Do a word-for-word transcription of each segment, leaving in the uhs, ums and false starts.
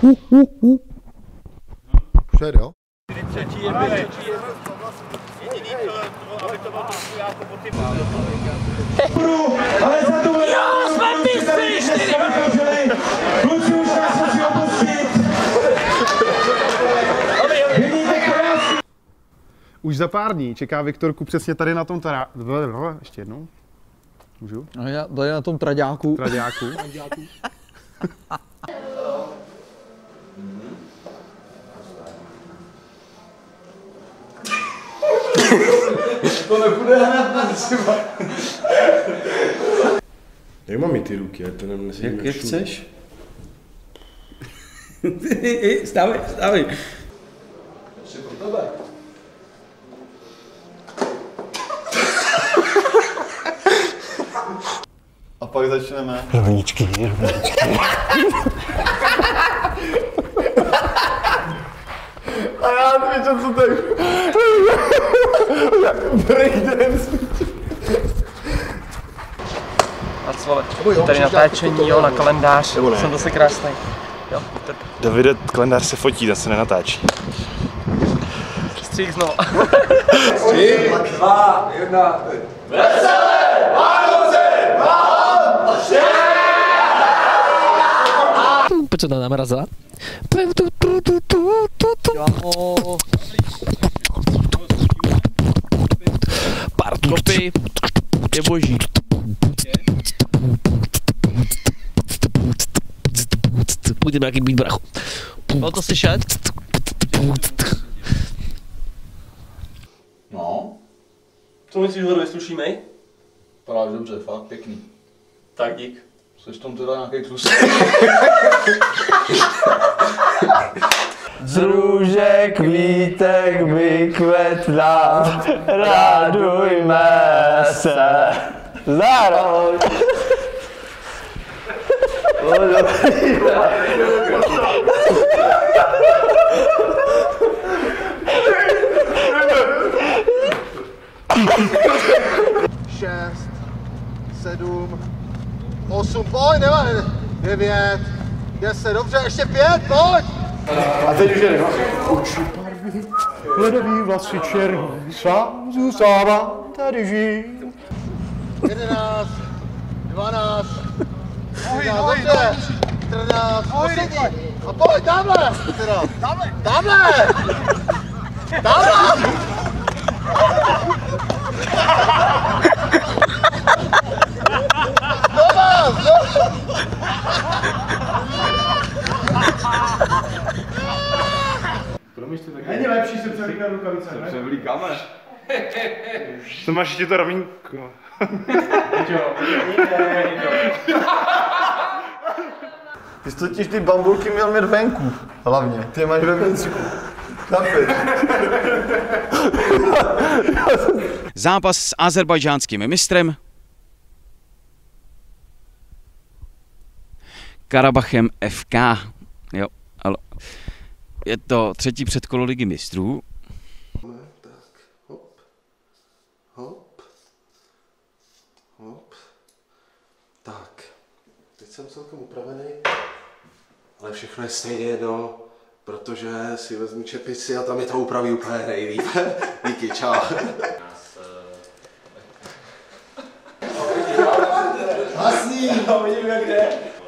Uh, uh, uh. Přijede, jo? Třetí je běh, třetí je jediný, aby to bylo trošku, já to potypám. Ale za tu jo, jsme mistři, čtyři! Kluci už nás musí opustit! Už za pár dní čeká Viktorku přesně tady na tom tará... Ještě jednou. Můžu? No já tady na tom traďáku. Traďáku. To nepůjde hned na třeba. Jak mám i ty ruky, to nemyslím. Jak, jak chceš? Stávej, stávej. Ještě pro tebe. A pak začneme. Rovničky, rovničky. A já nevíš, co tak... Breakdance. A co, tady natáčení, jo, na kalendář, jsem zase krásný. Jo, Davide, kalendář se fotí, ten se nenatáčí. střík znova. Tři, dva, jedna. Veselé Vánoce vám Pojď se tam namrazat. Pár kopy je boží. Budeme nějaký být bracho. Bylo to slyšet? No, Co myslíš, že to vyslušíme? vypadáš dobře, fakt pěkný. Tak dík. Jsi tam teda nějaký klus. Z růžek vítek vykvetla, radujme se. Zároveň. Šest, sedm, osm, pojď, nevá, devět, deset, dobře, ještě pět, pojď! A teď už jde, no. Oči barvy, ledový vlasy černý, sám zůstává tady žít. Jedenáct, dvanáct, třináct, dobře, čtrnáct, poslední. A pojď, tamhle! Tamhle! Tamhle! Tamhle! Znova! Není lepší se převlíkat rukavice, ne? Převlíkáme. To máš ještě to rovínko. Ty jsi totiž ty bambulky měl mít venku, hlavně. Ty je máš ve vnitřku. Chápeš? Zápas s azerbajdžánským mistrem Karabachem F K. Jo, ale je to třetí předkolo ligy mistrů. Tak, hop, hop, hop. Tak, teď jsem celkem upravený, ale všechno je stejně jedno, protože si vezmu čepici a tam je to upraví úplně nejlíp. Díky, čau. Hasný! No, vidím, jak jde.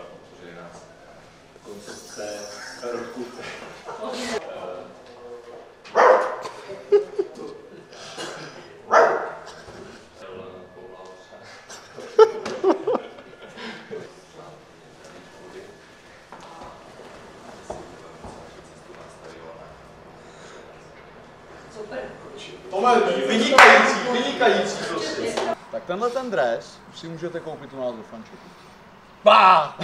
Tohle vynikající, vynikající prostě. Tak tenhle ten dres si můžete koupit u nás do fančeku. Bá!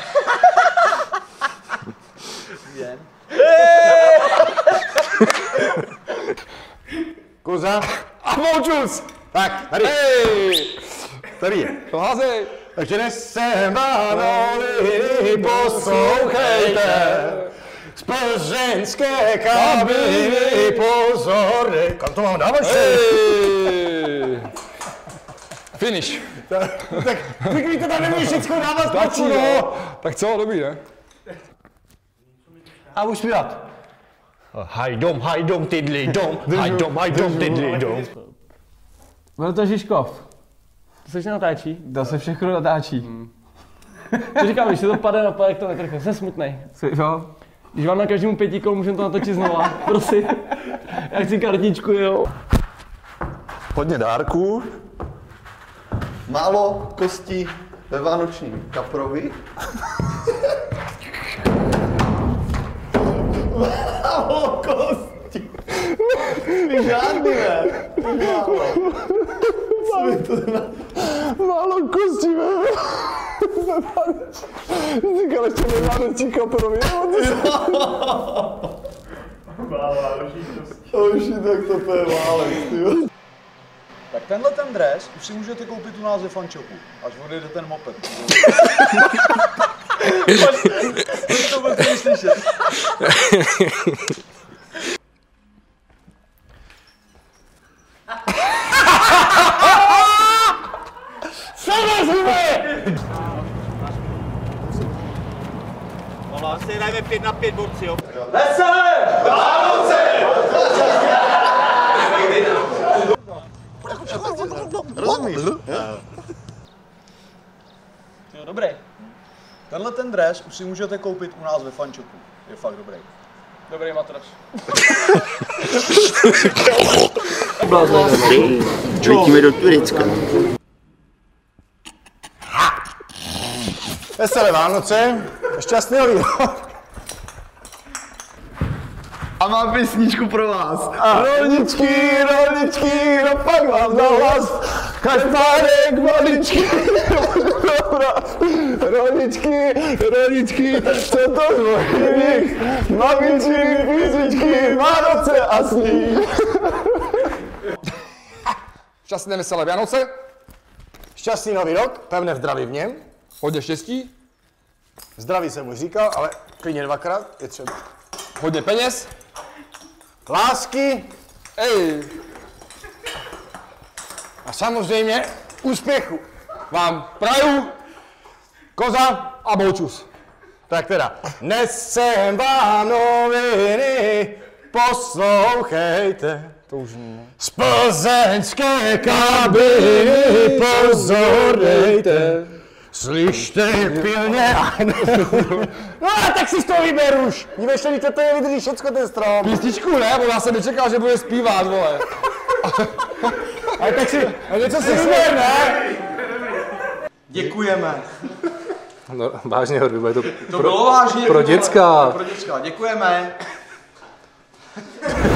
Jen. Koza a moučus! Tak, tady. Hej! Tady je. To házej. Takže dnes se Manoli poslouchejte. Z plzeňské kabiny pozor. Kam to mám dávat? Hej! Finish. Tak vykvíte tam nemůžeš všechno dávat Stačí, no. Tak co, dobrý, ne? A už zpívat. Hajdom, hajdom, tydli, dom, hajdom, hajdom, tydli, dom. Byl to Žižkov. To se natáčí? To se všechno natáčí. Hmm. To říkám, když se to padne na padek, to netrchne, jsem smutnej. Jo. Když vám na každému pěti kol můžeme to natočit znova, prosím. Já chci kartičku, jo. Hodně dárků. Málo kostí ve vánočním kaprovi. Málo kostí. Žádný ne. Málo. Málo kostí ve říkal ještě ve vánoční kaprovi. Málo vánoční kostí. Už tak to je válek, tyjo. Tak tenhle ten dres už si můžete koupit u nás ve fanshopu, až odjede ten moped. To vůbec neslyšet. Ono, si dajme pět na pět, borci, jo. Veselé! Vánoce! Rozumíš? Jo, dobrý. Tenhle ten dres už si můžete koupit u nás ve fanshopu. Je fakt dobrý. Dobrý matras. Letíme do Turecka. Veselé Vánoce, šťastný nový rok. A mám písničku pro vás. Rolničky, rolničky, no pak vám dal hlas. Kašpárek, maličky, rolničky, rolničky, co to zvojí? Maminčiny, písničky, Vánoce a sní. Šťastné veselé Vánoce, šťastný nový rok, pevné zdraví v něm, hodně štěstí. Zdraví jsem už říkal, ale klidně dvakrát je třeba. Hodně peněz, lásky, ej. A samozřejmě úspěchu vám praju Koza a Boučus. Tak teda, dnes jsem vám noviny, poslouchejte. To už ne. Z plzeňské kabiny pozor dejte. Slyšte pilně a no a tak si z toho vyber už. Dívejte, víte, to je vydrží všecko ten strom. Písničku ne, bo já jsem nečekal, že bude zpívat, vole. Ale tak si, a něco si vyber, ne? Děkujeme. No, vážně, Horby, bude to, To bylo vážně. pro děcka. Pro děcka, děkujeme.